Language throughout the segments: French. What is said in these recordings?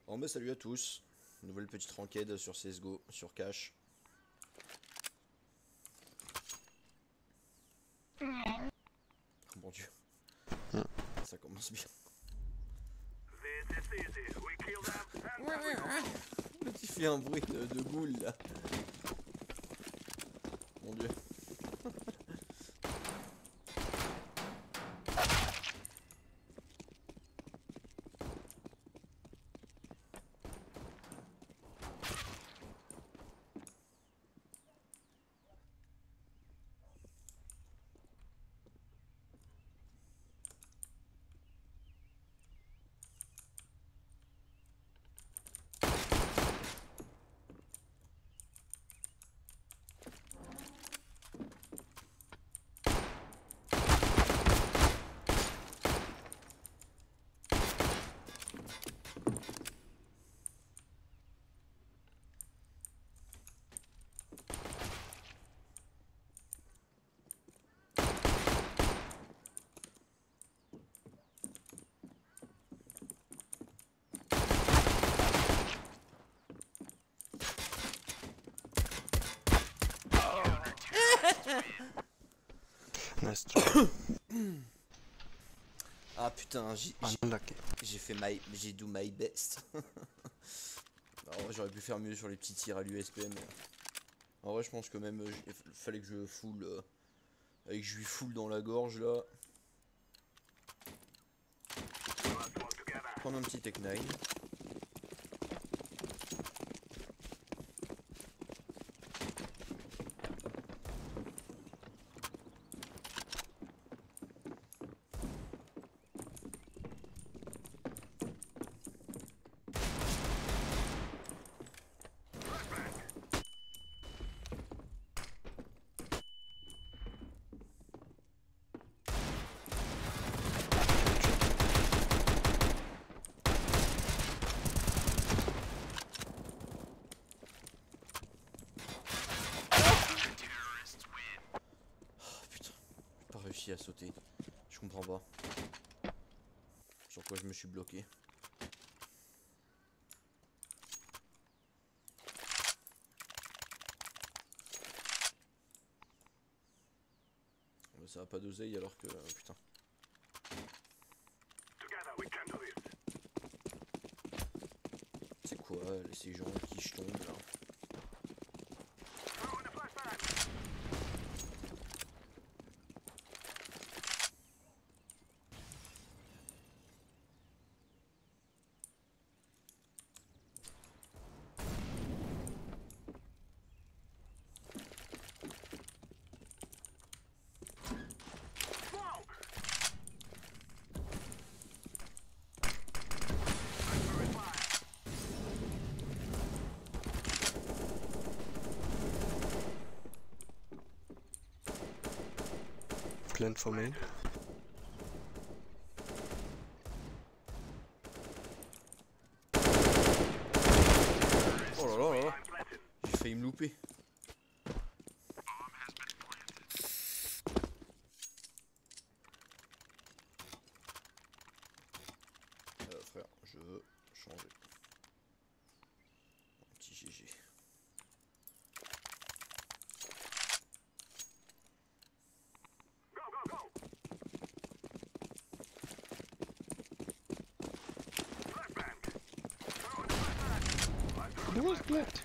Oh bah salut à tous, nouvelle petite ranked sur CSGO, sur Cash. Oh mon dieu, ça commence bien. Tu fais un bruit de boule là. Mon dieu. Nice try. Ah putain, Unlucky. j'ai fait j'ai do my best. Alors j'aurais pu faire mieux sur les petits tirs à l'USP, mais en vrai je pense que même il fallait que je full, avec je lui full dans la gorge là. Prendre un petit Tech 9. Pas réussi à sauter. Je comprends pas. Sur quoi je me suis bloqué. Ça va pas d'oseille alors que... putain. C'est quoi ces gens qui je tombe là? Plant for main. Oh là là là là. J'ai failli me louper. Frère, je veux changer. Un petit GG. Who was plant?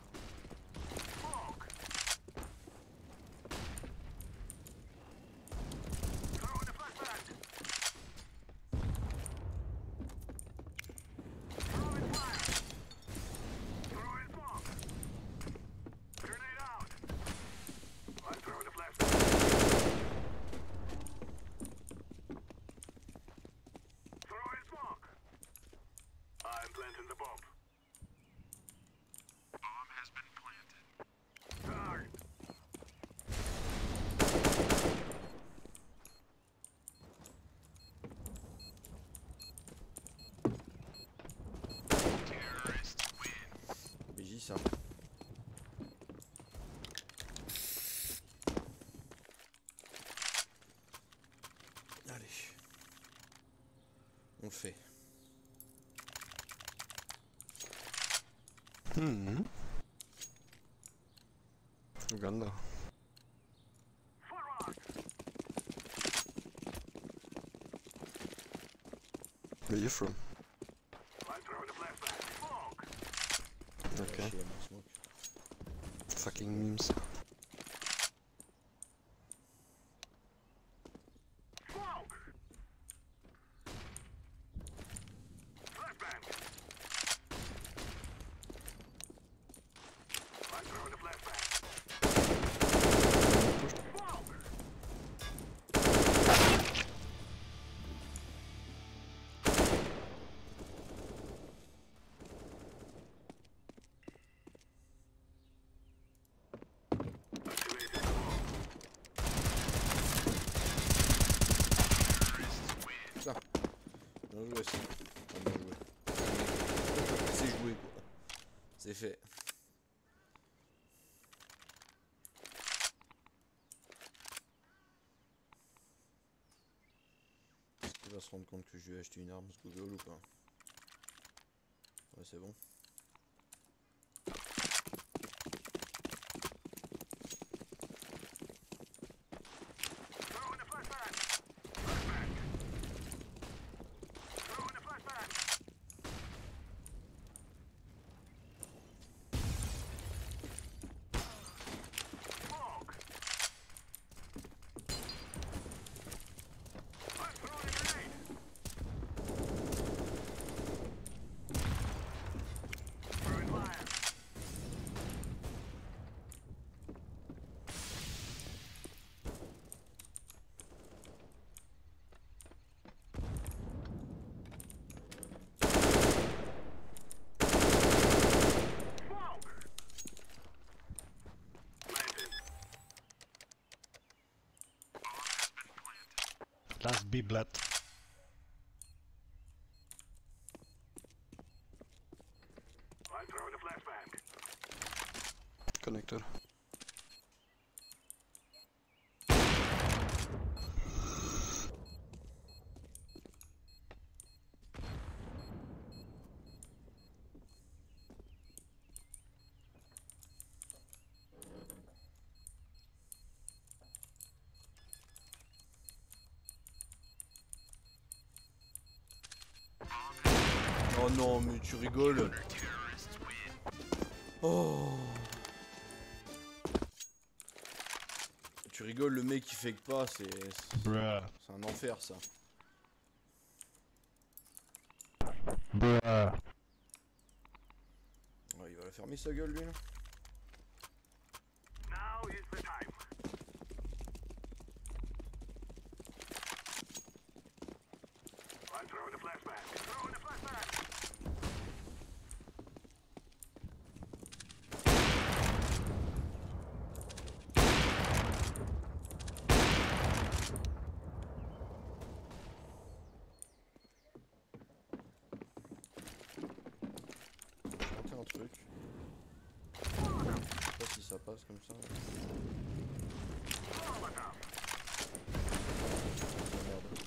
BJ ça. Allez. On le fait. Hmm. Uganda. Where you from? Okay. Fucking memes. Bien joué ça. Enfin, bien joué. C'est joué quoi. C'est fait. Est-ce qu'il va se rendre compte que je lui ai acheté une arme ce Google ou pas? Ouais, c'est bon. Last B blood. Connector. Oh non, mais tu rigoles. Oh. Tu rigoles, le mec qui fake pas, c'est Bruh. un enfer ça. Bruh. Ouais, il va la fermer sa gueule lui là. Un truc. Je sais pas si ça passe comme ça. Merde.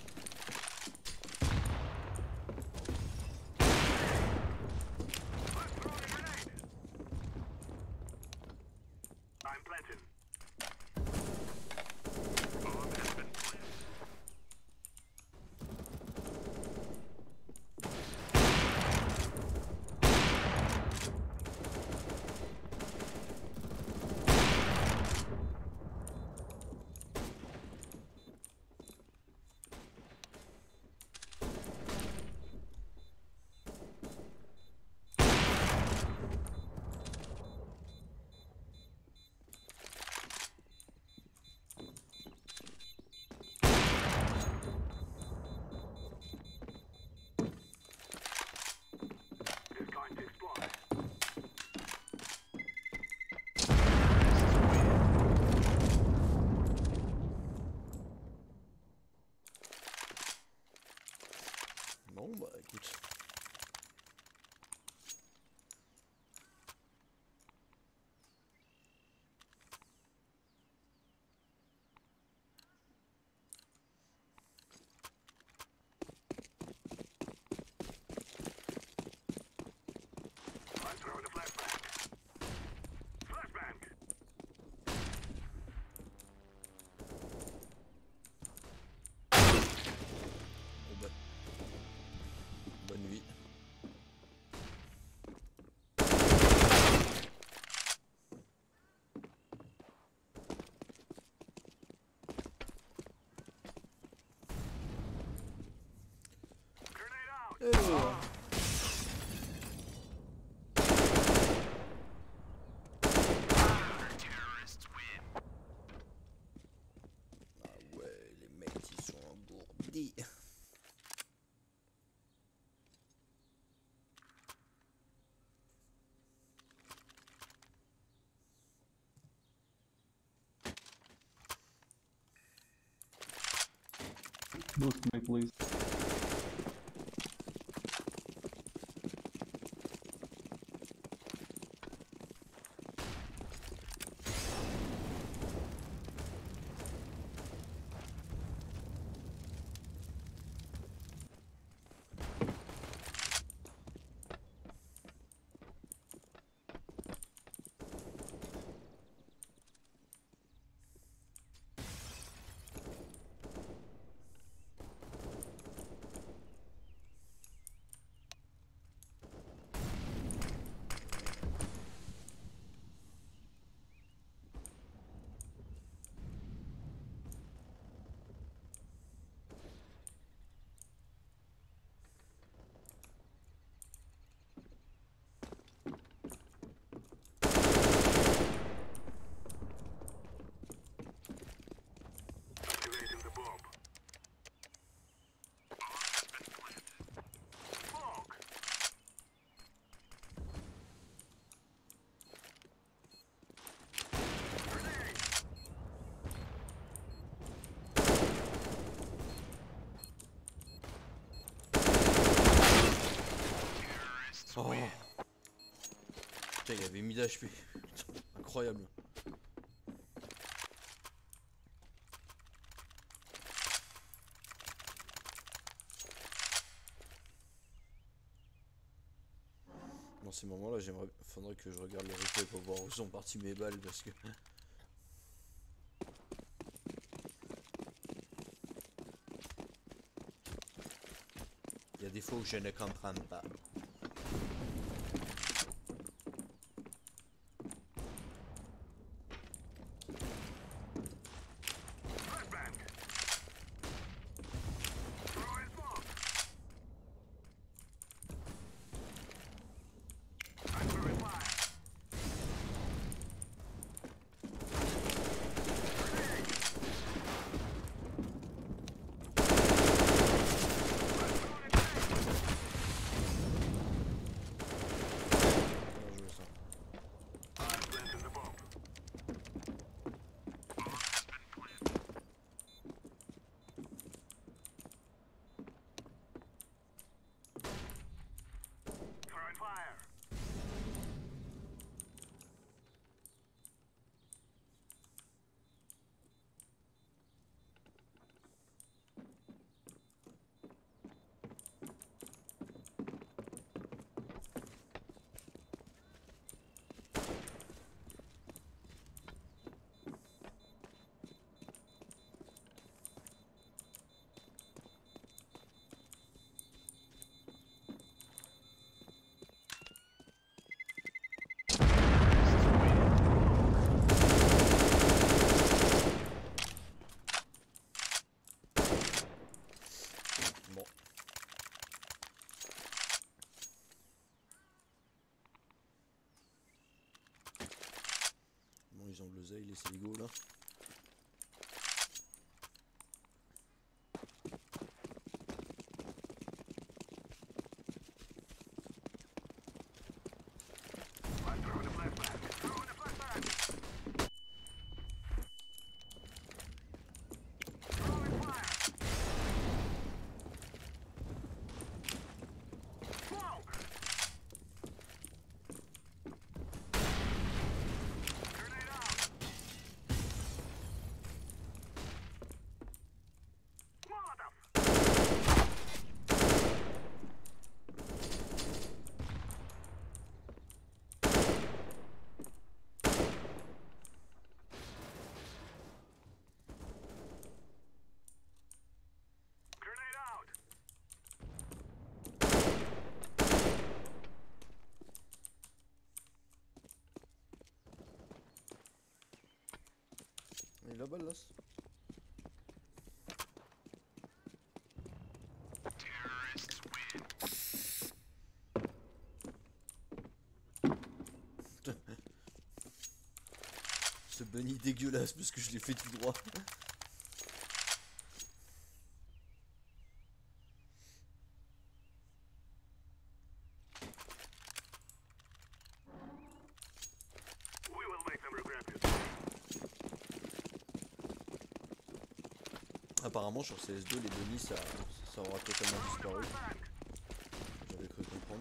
Boost me, please. Oh. Putain, il avait 1000 HP. Incroyable. Dans ces moments-là, faudrait que je regarde le replay pour voir où sont parties mes balles parce que. Il y a des fois où je ne comprends pas. Ils ont l'oseille les Saligo là. Et la balle là. Ce bunny dégueulasse parce que je l'ai fait tout droit. Apparemment sur CS2 les bonus ça aura totalement disparu. J'avais cru comprendre.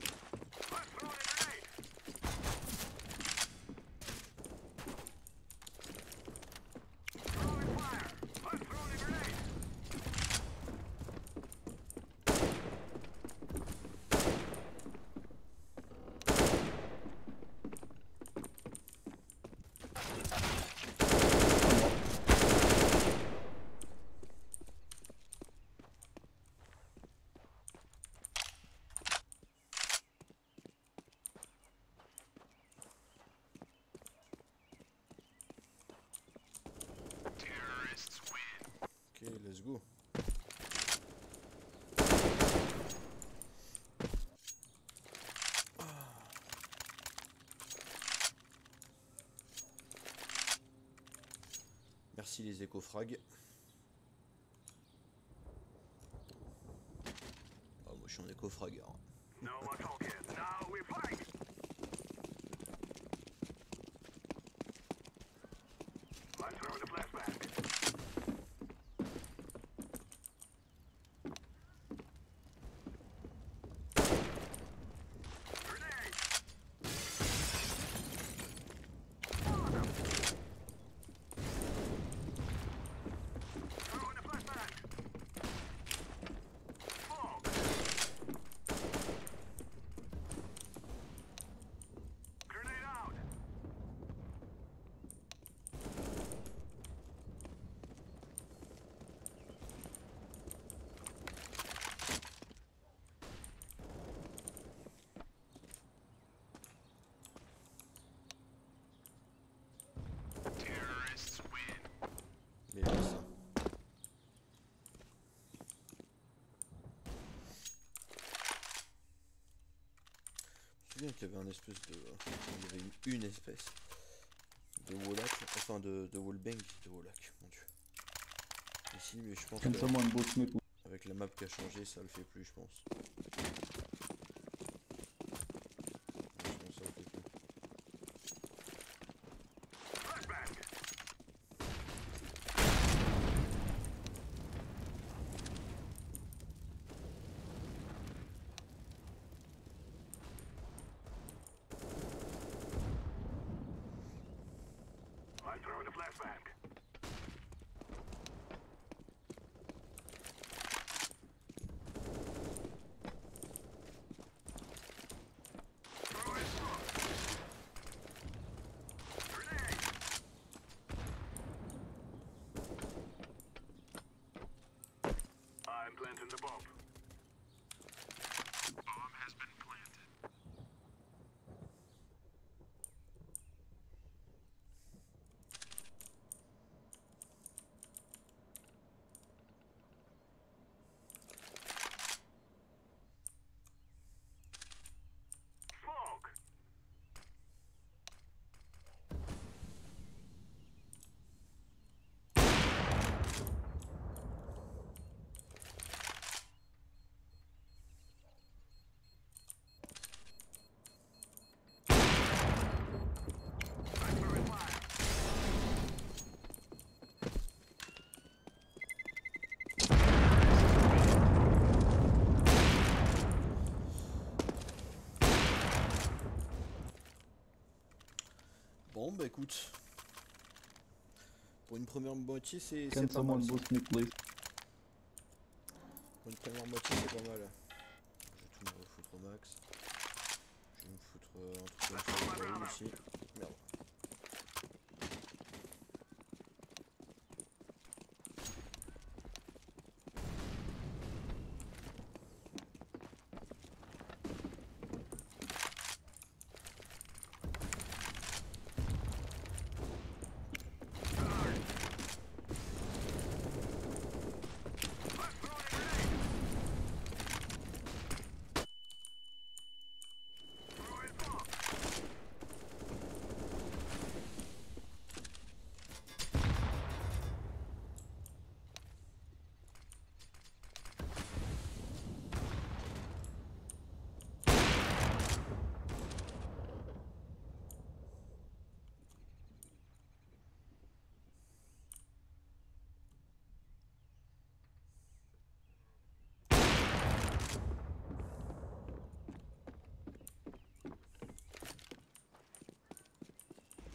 Ok, let's go. Merci les éco-frags. Ah, moi je suis un éco-frag. No more talking. Now we fight. Let's throw the flashback. Grenade. Throwing the flashback. Smoke. Grenade out. Terrorists win. Mais là, ça. Je me souviens qu'il y avait un espèce de. Il y avait une espèce de Wallach, enfin de Wallbang, de Wallach, mon dieu. Ici, mais je pense Can que someone boost me, please? avec la map qui a changé, ça le fait plus, je pense. Je pense que ça le fait plus. Flashback. I'm throwing the flashback. Throwing smoke. Grenade. I'm planting the bomb. Bomb has been planted. Smoke. I'm throwing fire. Bon, bah écoute. Pour une première moitié, c'est Can pas someone mal. Ça. boost me, please? Pour une première moitié, c'est pas mal. Je vais tout me refoutre au max. Je vais me foutre un truc comme ça au cas où ici. Merde. Throwing smoke.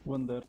One there.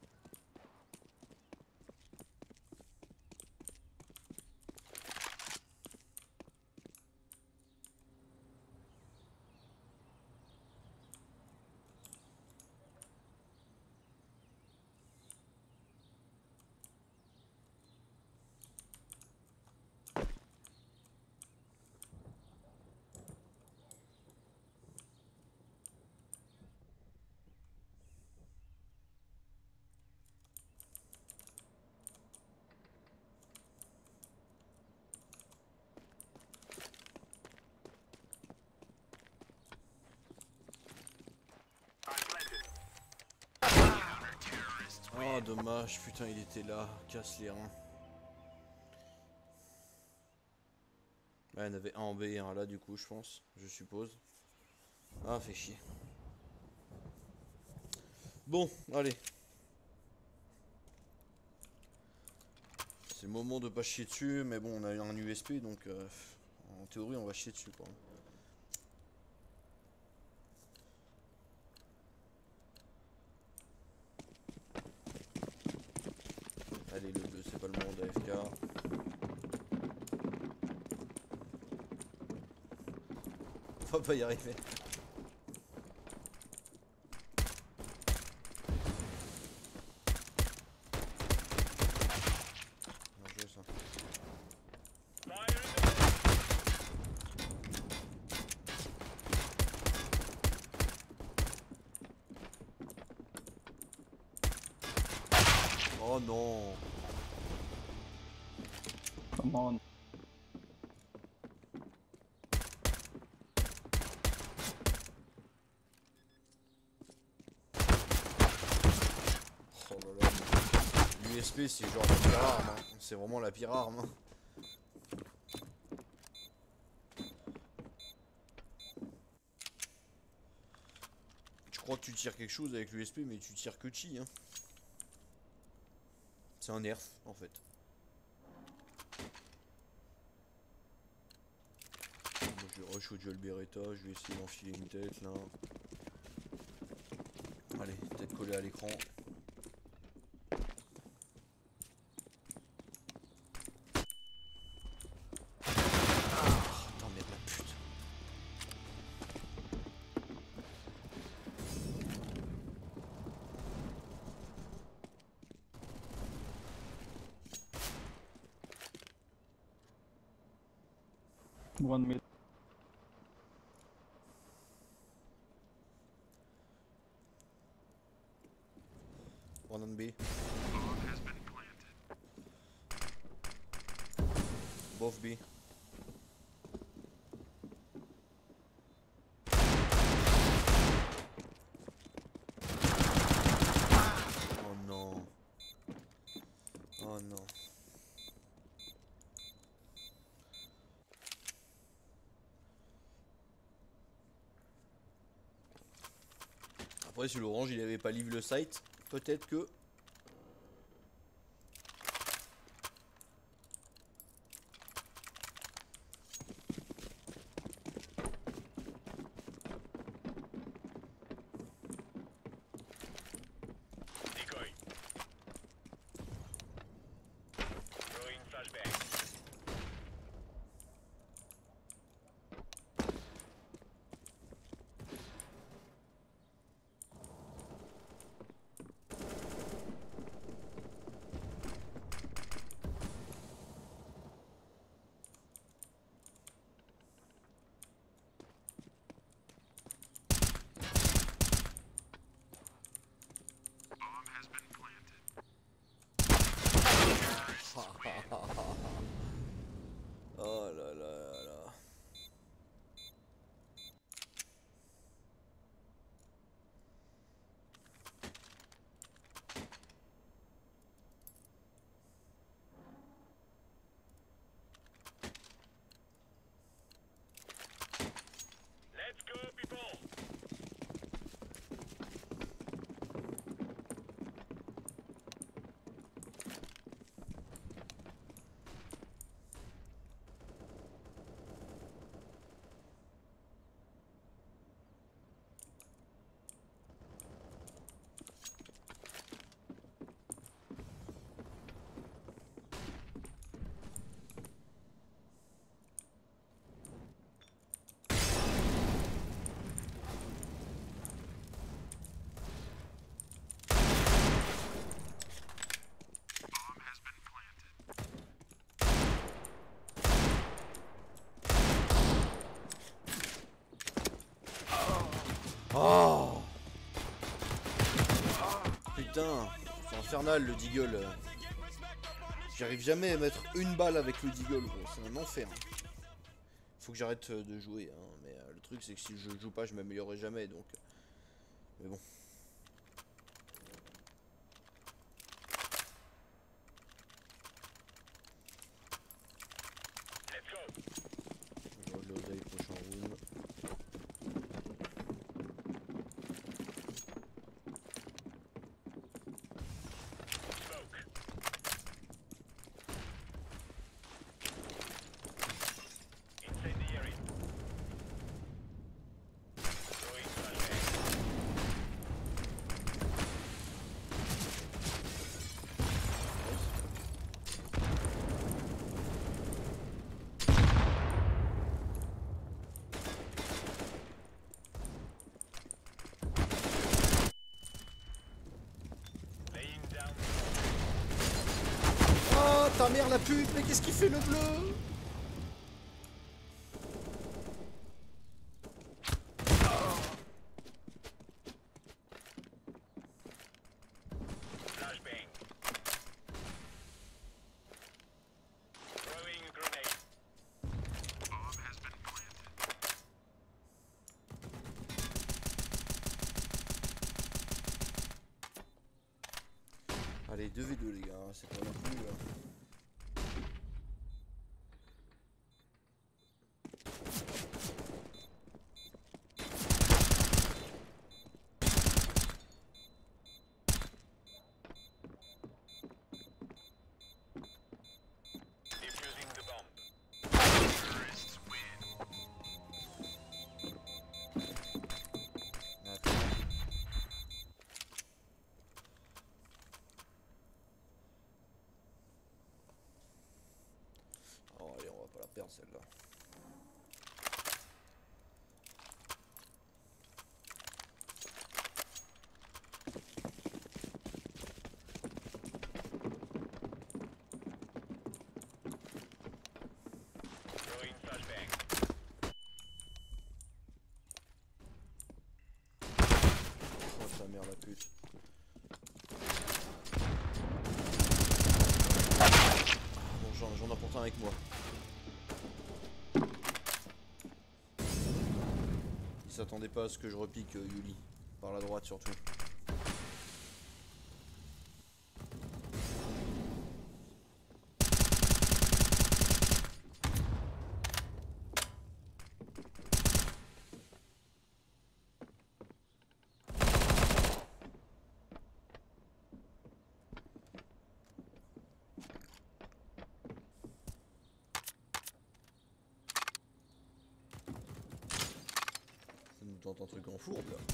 Oh dommage, putain il était là, casse les reins. Ouais, il y en avait un en B et un là du coup je pense, je suppose. Ah fait chier. Bon, allez. C'est le moment de pas chier dessus, mais bon on a eu un USP donc en théorie on va chier dessus quoi. Allez le bleu c'est pas le moment d'AFK. On va pas y arriver. Bien joué ça. Oh non. Come on. Oh là là. L'USP c'est genre la pire arme, hein. C'est vraiment la pire arme. Hein. Tu crois que tu tires quelque chose avec l'USP mais tu tires que chi hein. C'est un nerf en fait. Bon, je vais rush au duel Beretta, je vais essayer d'enfiler une tête là. Allez, tête collée à l'écran. Attends, merde la pute. One mid. One on B. Bomb has been planted. Both B. Oh non. Oh non. Après si l'orange il avait pas live le site, peut-être que... Decoy. Throwing flashbang. Oh putain, c'est infernal le deagle. J'arrive jamais à mettre une balle avec le deagle, gros. C'est un enfer. Faut que j'arrête de jouer, hein. Mais le truc c'est que si je joue pas, je m'améliorerai jamais, donc. Mais bon. Let's go. Je vois de l'oseille prochain room. Smoke. Incendiary. Throwing flashbang. Laying down. Oh ta mère la pute, mais qu'est-ce qu'il fait le bleu? Flashbang. Throwing a grenade. Bomb has been planted. Allez, 2v2 les gars, c'est pas non plus. Defusing the bomb. Terrorists win. Attends. Oh allez, on va pas la perdre celle-là. Throwing flashbang. Oh ta mère la pute. Bon, j'en apporte un avec moi. Il s'attendait pas à ce que je repique Yuli. Par la droite surtout. Ça nous tente un truc en fourbe là.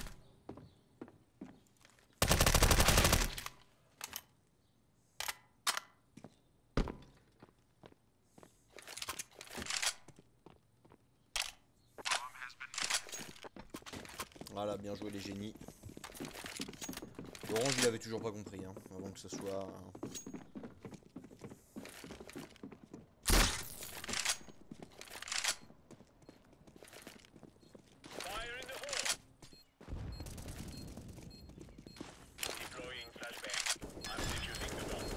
Voilà, bien joué les génies. L'orange il avait toujours pas compris, hein, avant que ce soit... Fire in the hole. Deploying flashbang. I'm defusing the bomb.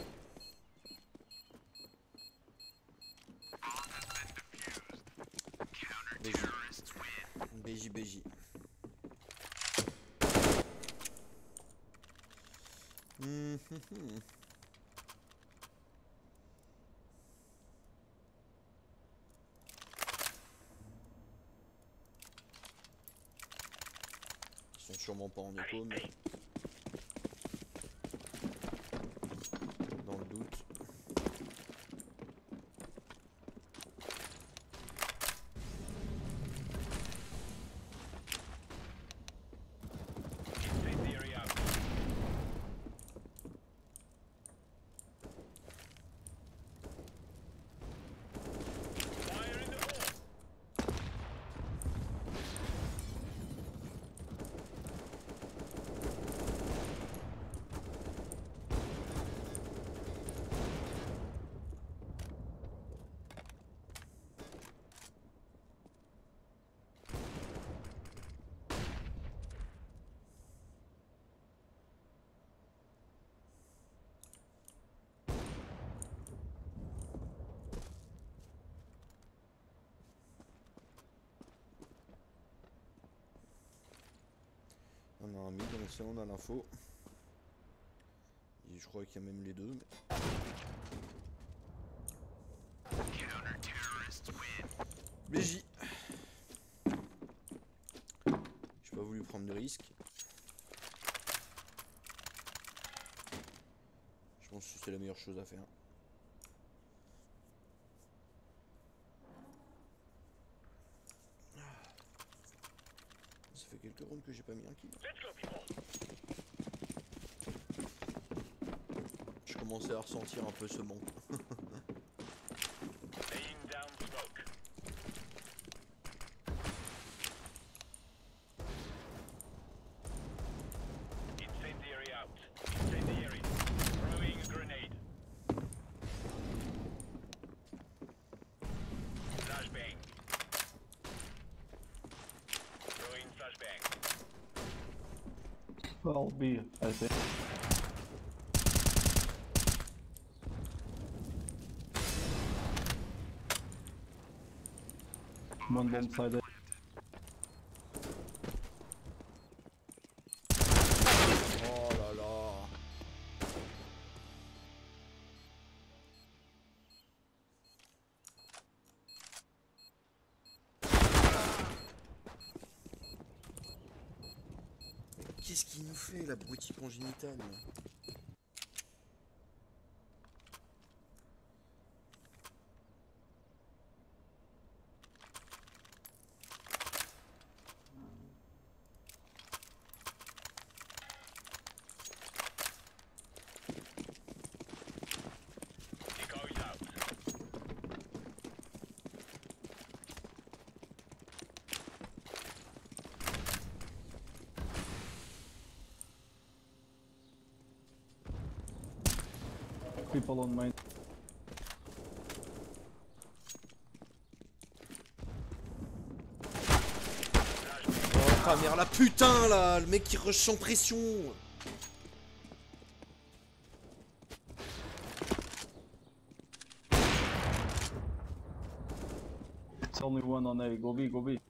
Bomb has been defused. Counter-terrorists win. BJ BJ. Ils sont sûrement pas en écho, mais dans le doute. Incendiary out. Fire in the hole. On a un mid, on sait, on a l'info. Et je crois qu'il y a même les deux. Mais... BJ. J'ai pas voulu prendre de risque. Je pense que c'est la meilleure chose à faire. Ça fait quelques rounds que j'ai pas mis un kill. Let's go, people. Je commençais à ressentir un peu ce manque. Laying down smoke. Incendiary out. Incendiary. Throwing a grenade. Flashbang. Throwing flashbang. Well, B, I think. One bomb side. Oh là là. Qu'est-ce qu'il nous fait, l'abruti congénital? Decoys out. People on main. Oh, ah merde, la putain là, le mec qui rush sans pression. It's only one on A. Go B, go B.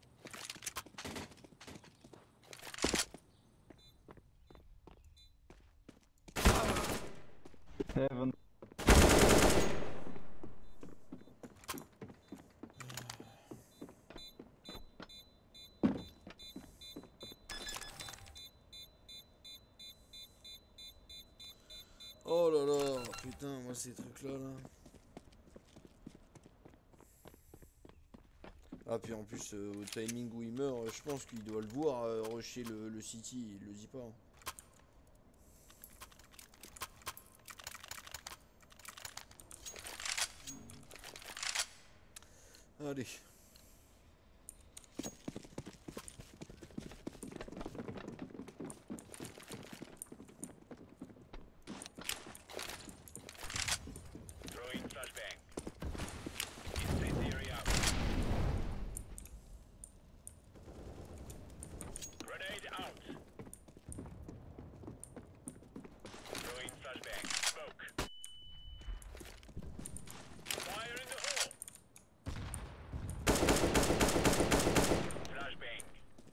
Heaven. Oh là là, putain, moi ces trucs là là. Ah puis en plus au timing où il meurt, je pense qu'il doit le voir rusher le city, il le dit pas. Hein. Allez. Throwing flashbang. Incendiary out. Grenade out. Throwing flashbang. Smoke. Fire in the hole. Flashbang.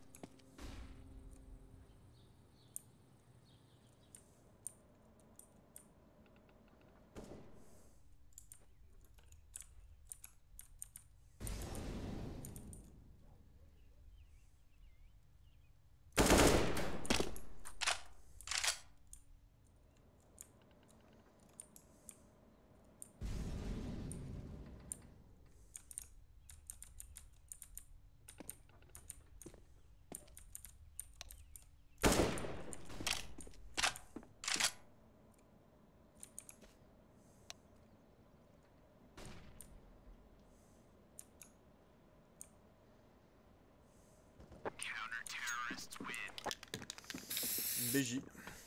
BJ.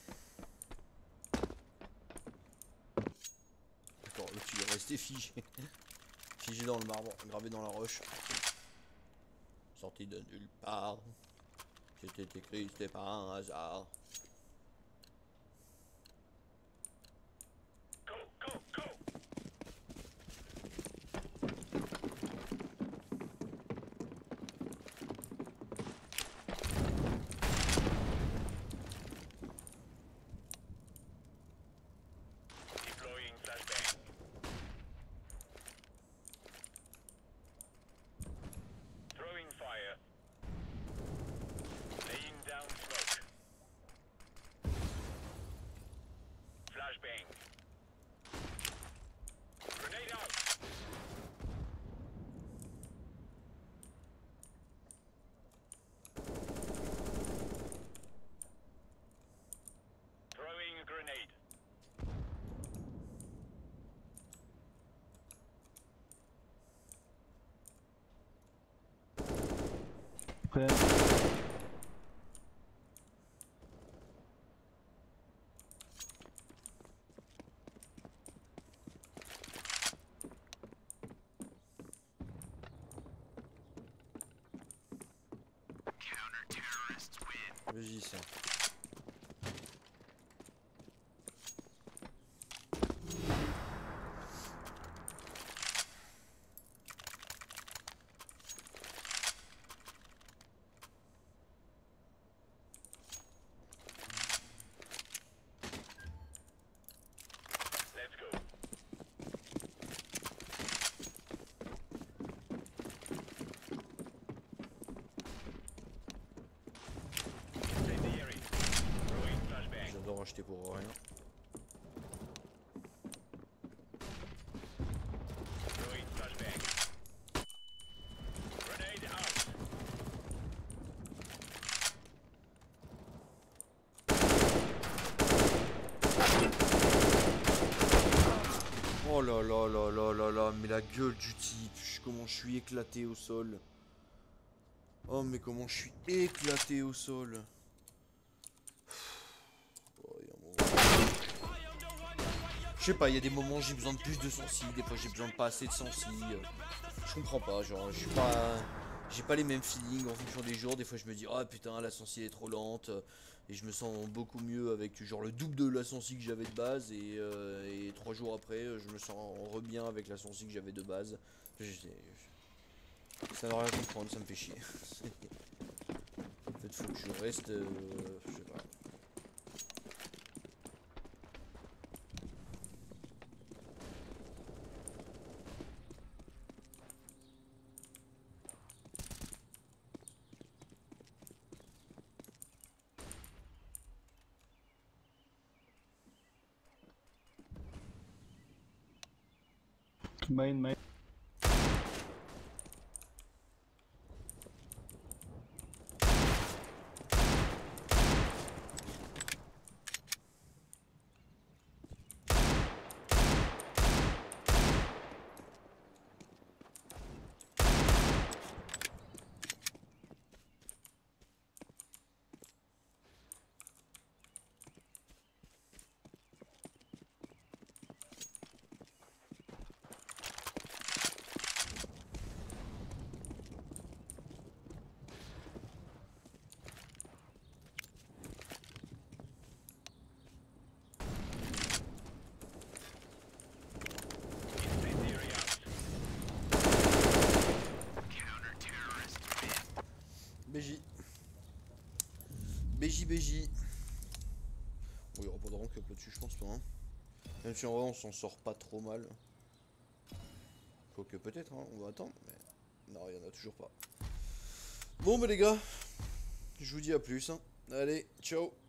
D'accord, le tu est resté figé. Figé dans le marbre, gravé dans la roche. Sorti de nulle part. C'était écrit, c'était pas un hasard. Go, go, go. Ben. Vas-y ça. Let's go. Incendiary. Throwing flashbang. J'adore acheter pour rien. Throwing flashbang. Grenade out. Oh là là là là là là, mais la gueule du type, comment je suis éclaté au sol. Oh mais comment je suis éclaté au sol. Oh, y a un moment- Je sais pas, il y a des moments où j'ai besoin de plus de sensi, des fois j'ai besoin de pas assez de sensi. Je comprends pas, genre je suis pas. J'ai pas les mêmes feelings en fonction des jours, des fois je me dis ah putain la sensi est trop lente et je me sens beaucoup mieux avec genre le double de la sensi que j'avais de base et 3 jours après je me sens re-bien avec la sensi que j'avais de base. Ça n'a rien à comprendre, ça me fait chier. En fait faut que je reste, je sais pas. Main. Incendiary out. BJ. BJ. Bon, il n'y aura pas de rank up là-dessus, je pense pas. Hein. Même si en vrai, on s'en sort pas trop mal. Quoique peut-être, hein, on va attendre. Mais non, il n'y en a toujours pas. Bon, bah les gars, je vous dis à plus. Hein. Allez, ciao.